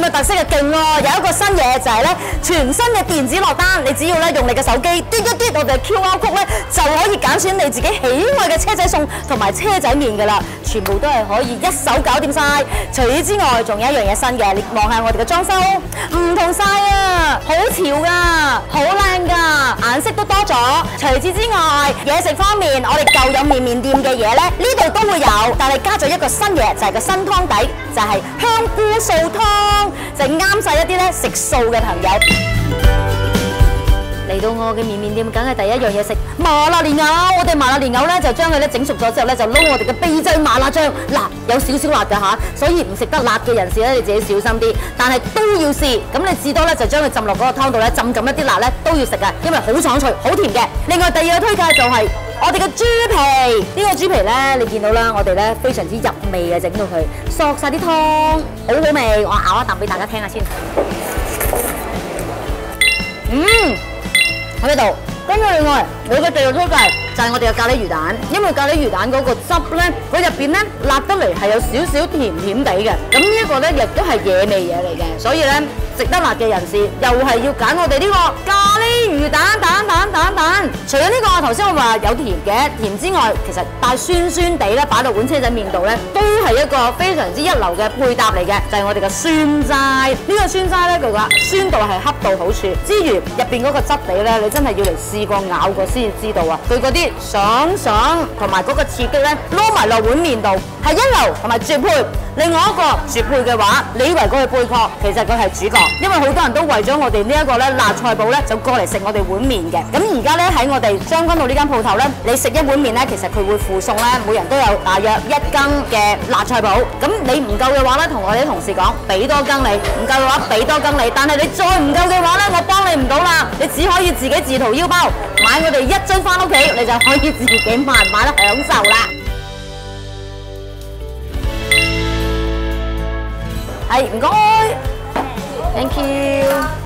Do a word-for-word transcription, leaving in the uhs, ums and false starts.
有特色嘅勁喎！有一個新嘢就係咧，全新嘅電子落單，你只要咧用你嘅手機嘟一嘟我哋嘅 Q R code 咧，就可以揀選你自己喜愛嘅車仔餸同埋車仔麵㗎啦，全部都係可以一手搞掂晒。除此之外，仲有一樣嘢新嘅，你望下我哋嘅裝修，唔同晒啊，好潮㗎，好靚㗎，顏色都多咗。除此之外，嘢食方面，我哋舊有麵麵店嘅嘢咧，呢度都會有，但係加咗一個新嘢，就係個新湯底，就係香菇素湯，就啱晒一啲咧食素嘅朋友。嚟到我嘅麵麵店，梗係第一樣嘢食麻辣蓮藕。我哋麻辣蓮藕咧就將佢咧整熟咗之後咧，就撈我哋嘅秘製麻辣醬，嗱有少少辣㗎嚇，所以唔食得辣嘅人士咧，你自己小心啲。但係都要試，咁你至多咧就將佢浸落嗰個湯度咧，浸咁一啲辣咧都要食㗎，因為好爽脆、好甜嘅。另外第二個推介就係我哋嘅豬皮，呢個豬皮咧你見到啦，我哋咧非常之入味嘅，整到佢索晒啲湯，好好味。我咬一啖俾大家聽下先。嗯。喺呢度，跟住另外我嘅第二個推介就係我哋嘅咖喱魚蛋，因為咖喱魚蛋嗰個汁咧，佢入邊咧辣得嚟係有少少甜甜地嘅，咁呢一個咧亦都係野味嘢嚟嘅，所以咧食得辣嘅人士又係要揀我哋呢個咖喱魚蛋蛋蛋蛋蛋。除咗呢個頭先我話有甜嘅甜之外，其實帶酸酸地咧擺落碗車仔麵度咧，都係一個非常之一流嘅配搭嚟嘅，就係我哋嘅酸齋。呢個酸齋咧佢話酸度係恰到好處，之餘入邊嗰個質地咧，你真係要嚟試過咬過先至知道啊！佢嗰啲爽爽同埋嗰個刺激咧，撈埋落碗麵度係一流同埋絕配。另外一個絕配嘅話，你以為佢係配角，其實佢係主角，因為好多人都為咗我哋呢一個咧辣菜脯咧，就過嚟食我哋碗麵嘅。咁而家咧喺我哋將軍澳呢間鋪頭咧，你食一碗麵咧，其實佢會附送咧，每人都有大約一羹嘅辣菜脯。咁你唔夠嘅話咧，同我哋啲同事講，俾多羹你；唔夠嘅話，俾多羹你。但係你再唔夠嘅話咧，我幫你唔到啦，你只可以自己自掏腰包買我哋一樽翻屋企，你就可以自己買買得享受啦。係唔該 ，thank you。